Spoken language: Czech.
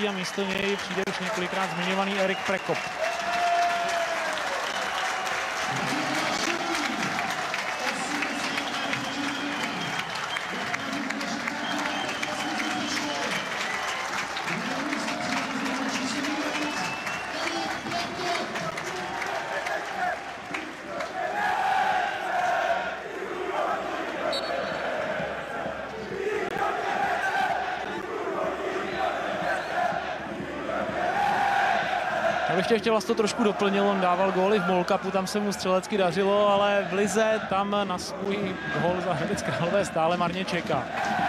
a místo něj přijde už několikrát zmiňovaný Erik Prekop. Já bych ještě vlastně trošku doplnil, on dával góly v MOL Cupu, tam se mu střelecky dařilo, ale v lize tam na svůj gól za Hradec Králové stále marně čeká.